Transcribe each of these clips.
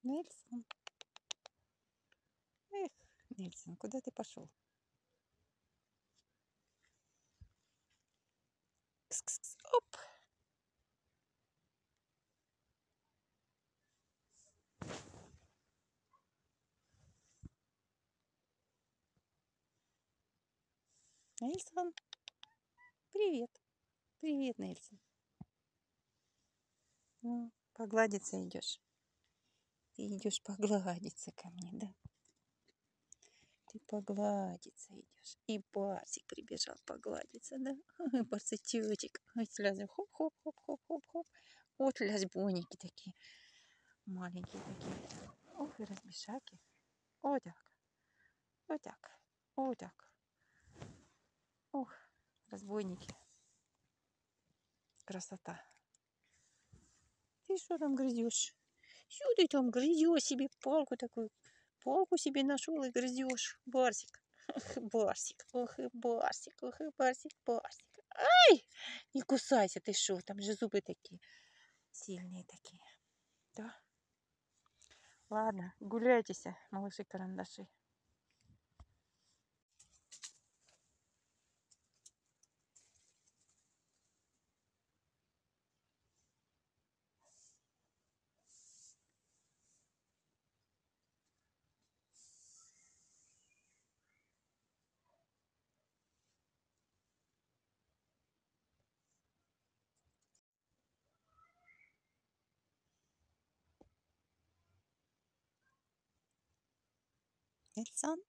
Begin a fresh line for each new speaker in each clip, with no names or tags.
Нельсон. Эх, Нельсон, куда ты пошел? Кс-кс-кс. Оп. Нельсон, привет. Привет, Нельсон. Ну, погладиться идешь. Ты идешь погладиться ко мне, да? Ты погладиться идешь. И Барсик прибежал погладиться, да? Барсичочек. Ой, слезы. Хоп-хоп-хоп-хоп-хоп-хоп. Вот лязбоники такие. Маленькие такие. Ох, и разбешаки. Вот так. Вот так. Вот так. Ух, разбойники. Красота. Ты что там грызешь? Что ты там грызешь себе палку такую? Палку себе нашел и грызешь. Барсик. Ох, и Барсик. Ох, и Барсик. Ох, и Барсик, Барсик. Ай! Не кусайся, ты что? Там же зубы такие. Сильные такие. Да? Ладно, гуляйтесь, малыши-карандаши. Нельсон.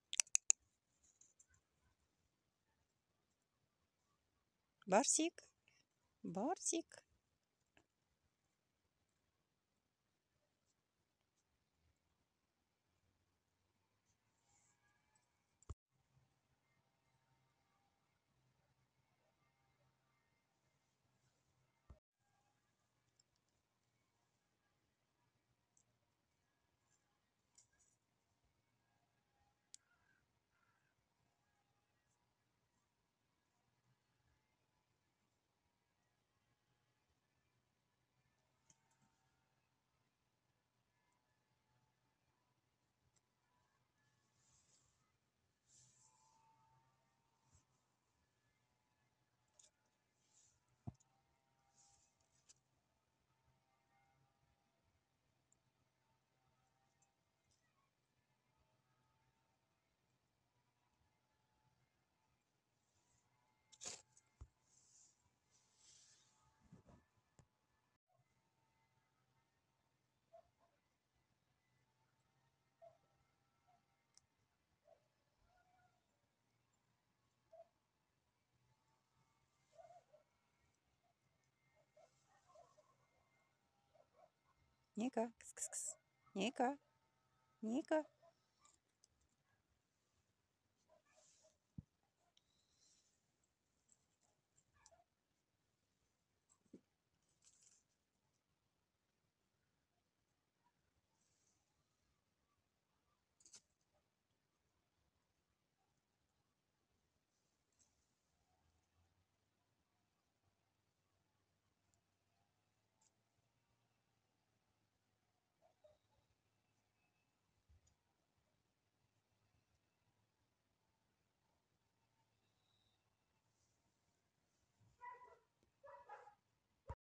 Барсик. Барсик. Ника. Кс-кс-кс. Ника. Ника.